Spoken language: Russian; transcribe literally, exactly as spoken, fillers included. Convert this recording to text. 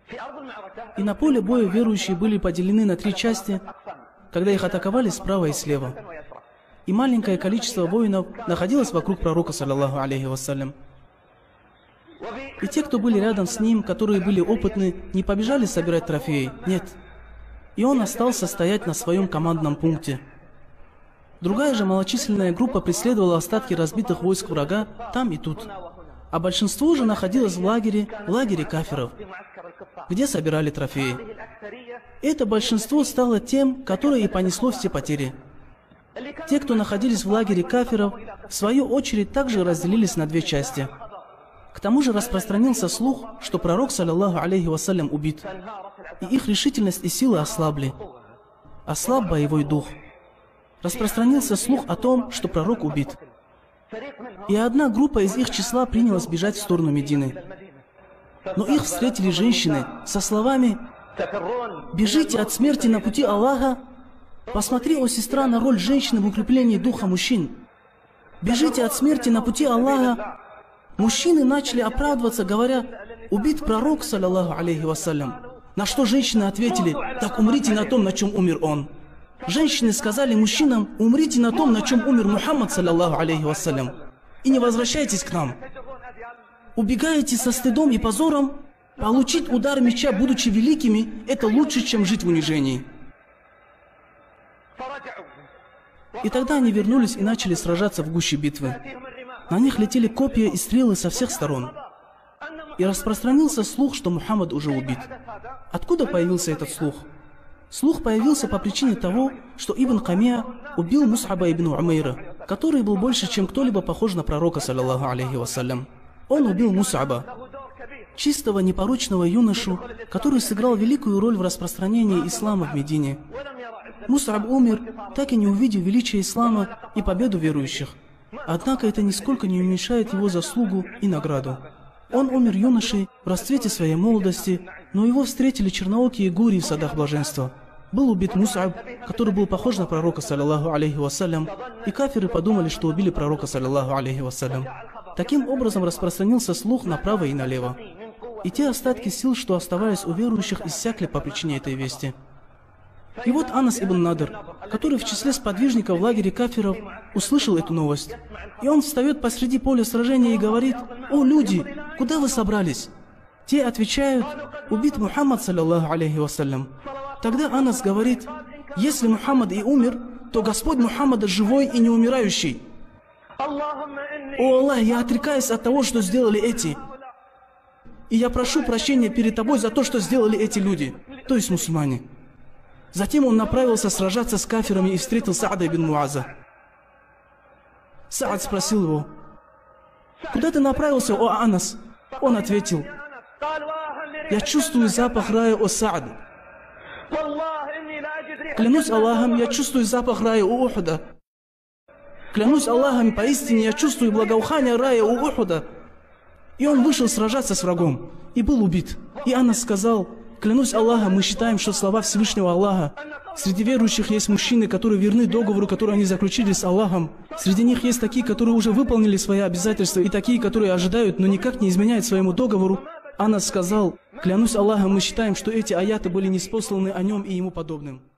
И на поле боя верующие были поделены на три части, когда их атаковали справа и слева. И маленькое количество воинов находилось вокруг пророка, саллаллаху алейхи вассалям. И те, кто были рядом с ним, которые были опытны, не побежали собирать трофеи, нет. И он остался стоять на своем командном пункте. Другая же малочисленная группа преследовала остатки разбитых войск врага там и тут. А большинство же находилось в лагере, в лагере кафиров, где собирали трофеи. Это большинство стало тем, которое и понесло все потери. Те, кто находились в лагере кафиров, в свою очередь также разделились на две части. К тому же распространился слух, что пророк, саллаллаху алейхи вассалям, убит. И их решительность и силы ослабли. Ослаб боевой дух. Распространился слух о том, что пророк убит. И одна группа из их числа принялась бежать в сторону Медины. Но их встретили женщины со словами: «Бежите от смерти на пути Аллаха. Посмотри, о сестра, на роль женщины в укреплении духа мужчин. Бежите от смерти на пути Аллаха». Мужчины начали оправдываться, говоря: «Убит пророк, саллаллаху алейхи вассалям». На что женщины ответили: «Так умрите на том, на чем умер он». Женщины сказали мужчинам: «Умрите на том, на чем умер Мухаммад, саллаллаху алейхи вассалям, и не возвращайтесь к нам. Убегаете со стыдом и позором? Получить удар меча, будучи великими, это лучше, чем жить в унижении». И тогда они вернулись и начали сражаться в гуще битвы. На них летели копья и стрелы со всех сторон. И распространился слух, что Мухаммад уже убит. Откуда появился этот слух? Слух появился по причине того, что Ибн Камия убил Мус'аба ибн Умейра, который был больше, чем кто-либо похож на пророка, саллаллаху алейхи вассалям. Он убил Мус'аба, чистого непорочного юношу, который сыграл великую роль в распространении ислама в Медине. Мус'аб умер, так и не увидев величия ислама и победу верующих. Однако это нисколько не уменьшает его заслугу и награду. Он умер юношей в расцвете своей молодости, но его встретили черноокие гурии в садах блаженства. Был убит Мус'аб, который был похож на пророка, саллаллаху алейхи вассалям, и кафиры подумали, что убили пророка, саллаллаху алейхи вассалям. Таким образом распространился слух направо и налево. И те остатки сил, что оставались у верующих, иссякли по причине этой вести. И вот Анас ибн Надр, который в числе сподвижников в лагере кафиров, услышал эту новость. И он встает посреди поля сражения и говорит: «О, люди, куда вы собрались?» Те отвечают: «Убит Мухаммад, саллаллаху алейхи вассалям». Тогда Анас говорит: «Если Мухаммад и умер, то Господь Мухаммада живой и не умирающий. О Аллах, я отрекаюсь от того, что сделали эти. И я прошу прощения перед тобой за то, что сделали эти люди», то есть мусульмане. Затем он направился сражаться с кафирами и встретил Са'ада ибн Муаза. Саад спросил его: «Куда ты направился, о Анас?» Он ответил: «Я чувствую запах рая, о Саад. Клянусь Аллахом, я чувствую запах рая у Ухуда. Клянусь Аллахом, поистине я чувствую благоухание рая у Ухуда». И он вышел сражаться с врагом и был убит. И Анас сказал: «Клянусь Аллахом, мы считаем, что слова Всевышнего Аллаха. Среди верующих есть мужчины, которые верны договору, который они заключили с Аллахом. Среди них есть такие, которые уже выполнили свои обязательства, и такие, которые ожидают, но никак не изменяют своему договору». Анас сказал: «Клянусь Аллахом, мы считаем, что эти аяты были ниспосланы о нем и ему подобным».